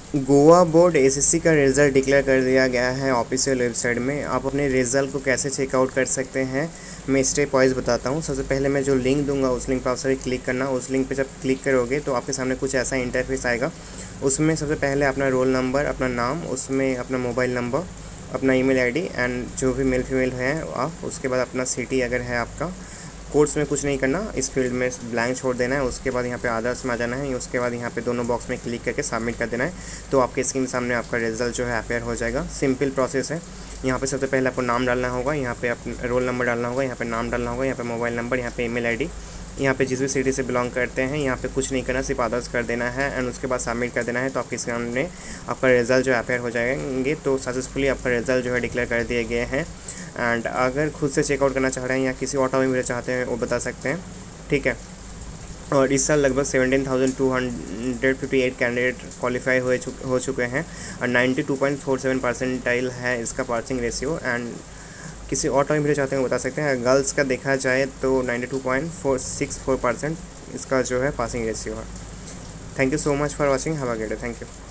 Goa board SSC का result declare कर दिया गया है ऑफिशियल वेबसाइट में। आप अपने रिज़ल्ट को कैसे चेकआउट कर सकते हैं, मैं स्टेप वाइज बताता हूँ। सबसे पहले मैं जो लिंक दूंगा उस लिंक पर आप सभी क्लिक करना। उस लिंक पे जब क्लिक करोगे तो आपके सामने कुछ ऐसा इंटरफेस आएगा। उसमें सबसे पहले अपना रोल नंबर, अपना नाम, उसमें अपना मोबाइल नंबर, अपना ईमेल आईडी एंड जो भी मेल फीमेल है आप, उसके बाद अपना सिटी अगर है आपका। कोड्स में कुछ नहीं करना, इस फील्ड में ब्लैंक छोड़ देना है। उसके बाद यहाँ पे आदर्स में आ जाना है। उसके बाद यहाँ पे दोनों बॉक्स में क्लिक करके सबमिट कर देना है। तो आपके स्क्रीन के सामने आपका रिजल्ट जो है अपेयर हो जाएगा। सिंपल प्रोसेस है। यहाँ पे सबसे पहले आपको नाम डालना होगा, यहाँ पे अपना रोल नंबर डालना होगा, यहाँ पे नाम डालना होगा, यहाँ पे मोबाइल नंबर, यहाँ पे ईमेल आईडी, यहाँ पे जिस भी सिटी से बिलोंग करते हैं यहाँ पे कुछ नहीं करना, सिर्फ आदर्स कर देना है एंड उसके बाद सबमिट कर देना है। तो आपके सामने आपका रिजल्ट जो है अपेयर हो जाएंगे। तो सक्सेसफुली आपका रिजल्ट जो है डिक्लेयर कर दिए गए हैं। एंड अगर खुद से चेकआउट करना चाह रहे हैं या किसी और टॉपिक में चाहते हैं वो बता सकते हैं, ठीक है। और इस साल लगभग 17,258 कैंडिडेट क्वालिफाई हो चुके हैं और 92.47 परसेंटाइल है इसका पासिंग रेशियो। एंड किसी और टॉपिक में चाहते हैं वो बता सकते हैं। गर्ल्स का देखा जाए तो 92.464% इसका जो है पासिंग रेशियो है। Thank you so much for watching, have a great day, thank you.